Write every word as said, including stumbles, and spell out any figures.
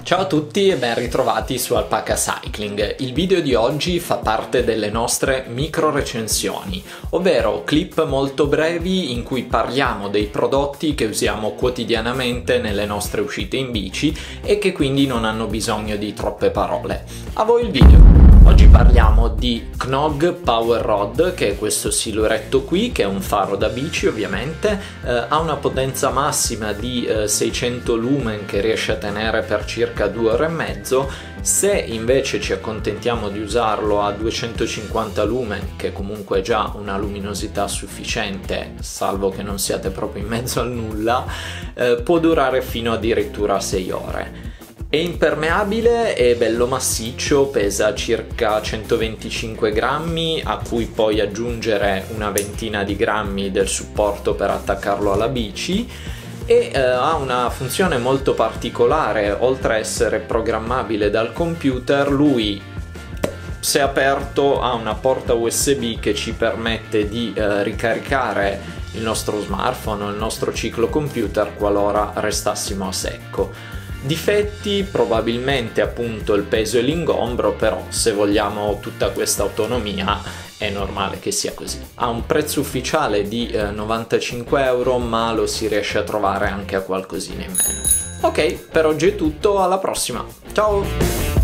Ciao a tutti e ben ritrovati su Alpaca Cycling. Il video di oggi fa parte delle nostre micro recensioni, ovvero clip molto brevi in cui parliamo dei prodotti che usiamo quotidianamente nelle nostre uscite in bici e che quindi non hanno bisogno di troppe parole. A voi il video! Oggi parliamo di Knog Power Rod, che è questo siluretto qui, che è un faro da bici ovviamente, eh, ha una potenza massima di eh, seicento lumen che riesce a tenere per circa due ore e mezzo. Se invece ci accontentiamo di usarlo a duecentocinquanta lumen, che comunque è già una luminosità sufficiente, salvo che non siate proprio in mezzo al nulla, eh, può durare fino addirittura sei ore. È impermeabile, è bello massiccio, pesa circa centoventicinque grammi, a cui puoi aggiungere una ventina di grammi del supporto per attaccarlo alla bici, e eh, ha una funzione molto particolare. Oltre a essere programmabile dal computer, lui, se aperto, ha una porta U S B che ci permette di eh, ricaricare il nostro smartphone o il nostro ciclocomputer qualora restassimo a secco. Difetti probabilmente appunto il peso e l'ingombro, però se vogliamo tutta questa autonomia è normale che sia così. Ha un prezzo ufficiale di eh, novantacinque euro, ma lo si riesce a trovare anche a qualcosina in meno. Ok, per oggi è tutto, alla prossima, ciao!